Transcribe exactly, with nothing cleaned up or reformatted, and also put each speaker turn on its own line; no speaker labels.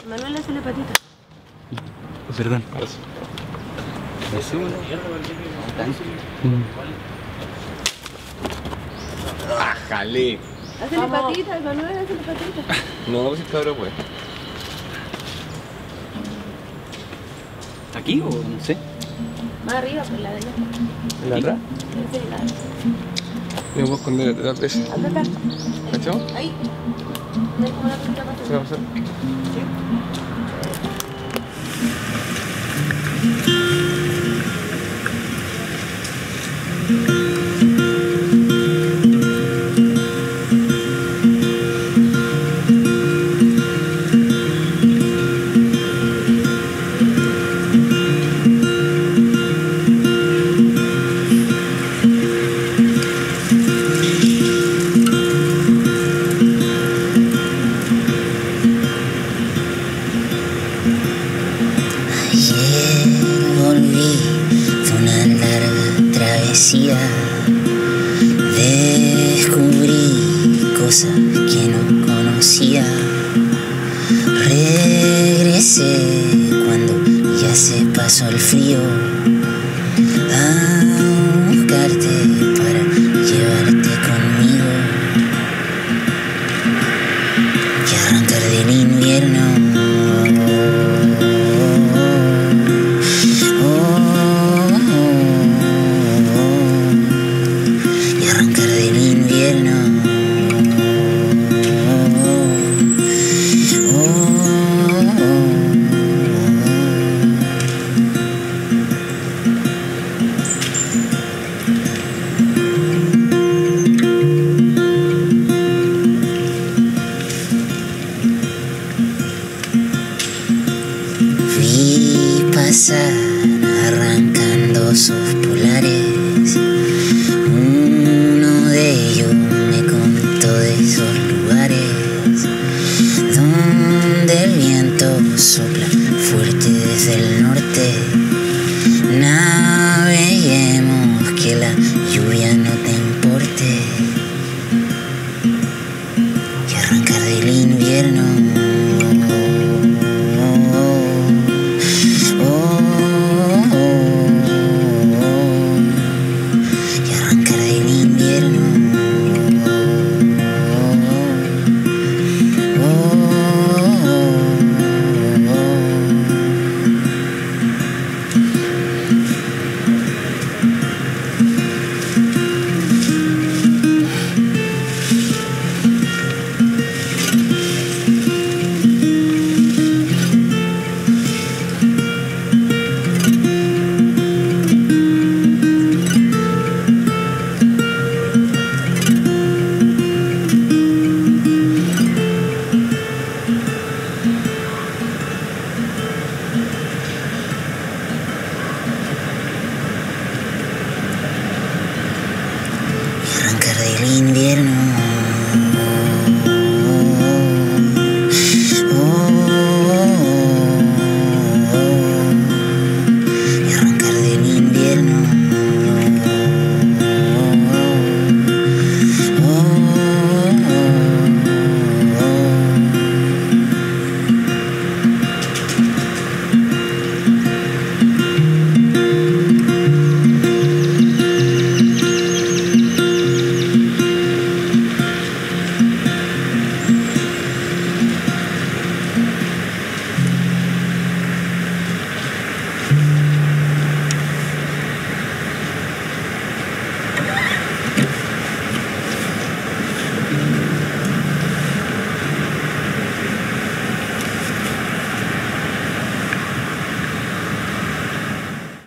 Manuel hace la patita.
Oh, perdón.
Eso.
Eso.
Bájale.
Hace la patita, el Manuel hace la patita.
No, pues el cabrón, pues.
¿Aquí o no sé?
Más arriba, por la de allá.
¿En la atrás?
Ese es la-
Me voy a esconder detrás de ese.
Anda acá.
¿Cachao?
Ahí. ¿Ves cómo la patita pasa?
¿Qué va a pasar?
Ayer volví de una larga travesía, descubrí cosas que no conocía, regresé cuando ya se pasó el frío a buscarte para llevarte conmigo y arrancar del invierno. Vi pasar arrancando osos polares. Uno de ellos me contó de esos lugares donde el viento sopla fuerte desde el norte. Naveguemos que la